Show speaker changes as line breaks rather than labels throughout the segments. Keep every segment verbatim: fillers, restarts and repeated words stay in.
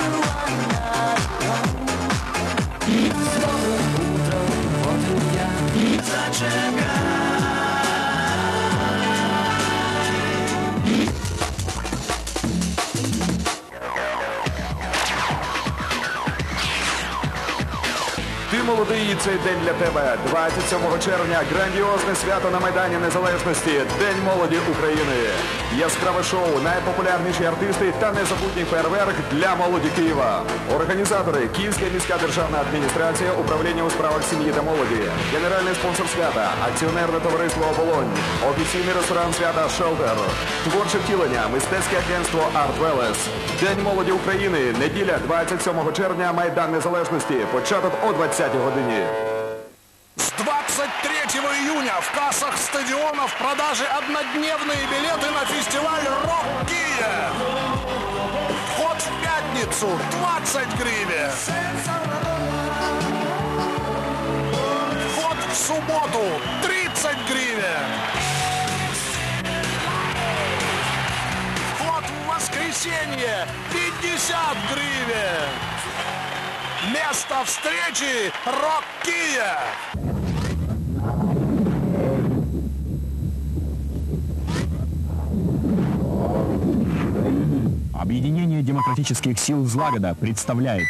Ти молодий, і цей день для тебе. двадцять сьомого червня – грандіозне свято на Майдані Незалежності. День молоді України. Яскраве шоу, найпопулярніші артисти та незабутній фейерверк для молоді Києва. Організатори – Київська міська державна адміністрація, управління у справах сім'ї та молоді. Генеральний спонсор свята – акціонерне товариство «Оболонь». Офіційний ресторан свята «Шелтер». Творче втілення – мистецьке агентство «Арт Велес». День молоді України. Неділя, двадцять сьомого червня, Майдан Незалежності. Початок о двадцятій годині.
С двадцать третьего июня в кассах стадионов в продаже однодневные билеты на фестиваль «Рок Киев». Вход в пятницу двадцать гривен. Вход в субботу тридцать гривен. Вход в воскресенье пятьдесят гривен. Место встречи «Рок Киев».
Объединение демократических сил «Злагода» представляет.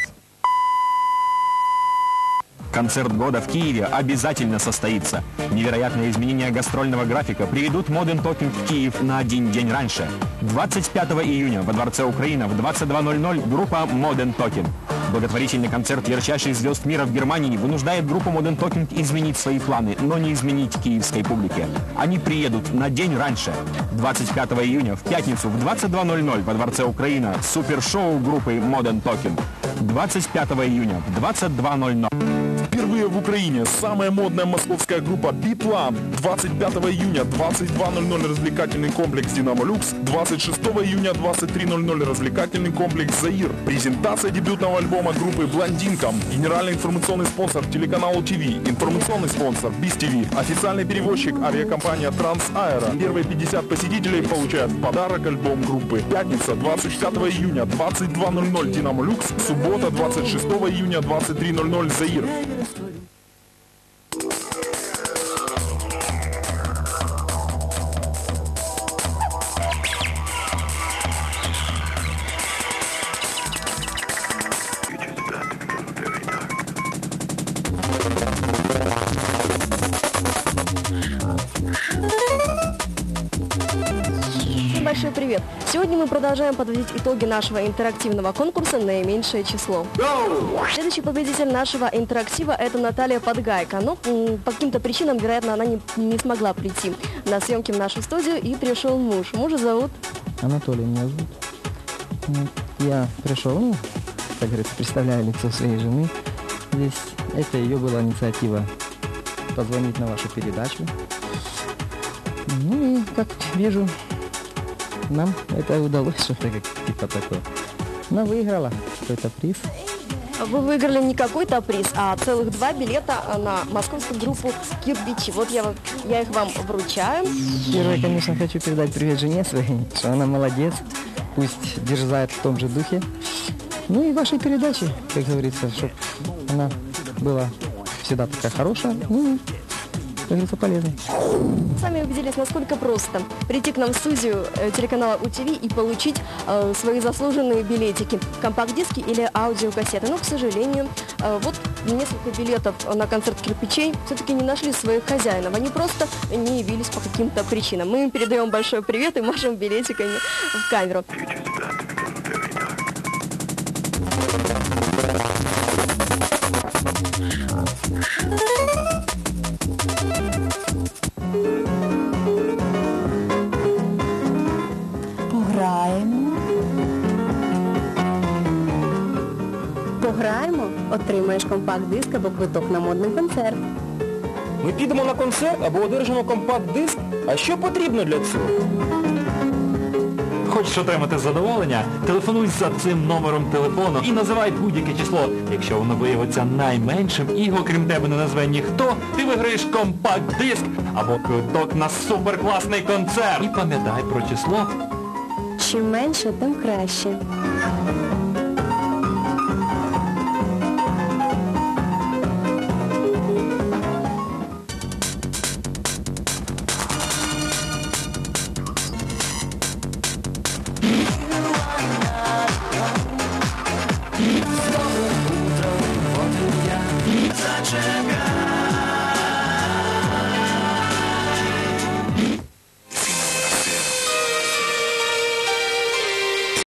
Концерт года в Киеве обязательно состоится. Невероятные изменения гастрольного графика приведут Modern Talking в Киев на один день раньше. двадцать пятого июня во Дворце Украина в двадцать два ноль ноль группа Modern Talking. Благотворительный концерт ярчайших звезд мира в Германии вынуждает группу Modern Talking изменить свои планы, но не изменить киевской публике. Они приедут на день раньше. двадцать пятого июня в пятницу в двадцать два ноль ноль во Дворце Украина супершоу группы Modern Talking. двадцать пятого июня в двадцать два ноль ноль.
Впервые в Украине самая модная московская группа Биплан. двадцать пятого июня двадцать два ноль ноль развлекательный комплекс «Динамо Люкс». двадцать шестого июня двадцать три ноль ноль развлекательный комплекс «Заир». Презентация дебютного альбома группы «Блондинкам». Генеральный информационный спонсор телеканалу ТВ. Информационный спонсор БИС ТВ. Официальный перевозчик авиакомпания Трансаэро. Первые пятьдесят посетителей получают в подарок альбом группы. Пятница двадцать пятого июня двадцать два ноль ноль «Динамо Люкс». Суббота двадцать шестого июня двадцать три ноль ноль «Заир».
Большой привет! Сегодня мы продолжаем подводить итоги нашего интерактивного конкурса «Наименьшее число». Следующий победитель нашего интерактива – это Наталья Подгайка. Но по каким-то причинам, вероятно, она не, не смогла прийти на съемки в нашу студию, и пришел муж. Мужа зовут?
Анатолий меня зовут. Я пришел, ну, как говорится, представляю лицо своей жены. Здесь это ее была инициатива позвонить на вашу передачу. Ну и, как вижу, нам это удалось, что-то как типа такое. Она выиграла какой-то приз.
Вы выиграли не какой-то приз, а целых два билета на московскую группу «Кирпичи». Вот я, я их вам вручаю.
Первое, конечно, хочу передать привет жене своей, что она молодец, пусть дерзает в том же духе. Ну и вашей передачи, как говорится, чтобы она была всегда такая хорошая, ну, как говорится, полезной.
Сами убедились, насколько просто прийти к нам в студию э, телеканала УТВ и получить э, свои заслуженные билетики, компакт-диски или аудиокассеты. Но, к сожалению, э, вот несколько билетов на концерт «Кирпичей» все-таки не нашли своих хозяинов. Они просто не явились по каким-то причинам. Мы им передаем большой привет и машем билетиками в камеру.
Пограємо.
Пограємо, отримаєш компакт-диск або квиток на модний концерт.
Ми підемо на концерт або одержимо компакт-диск? А що потрібно для цього?
Хочеш отримати задоволення? Телефонуй за цим номером телефону і називай будь-яке число. Якщо воно виявиться найменшим і його крім тебе не назве ніхто, ти виграєш компакт-диск або квиток на суперкласний концерт. І пам'ятай про число.
Чим менше, тим краще.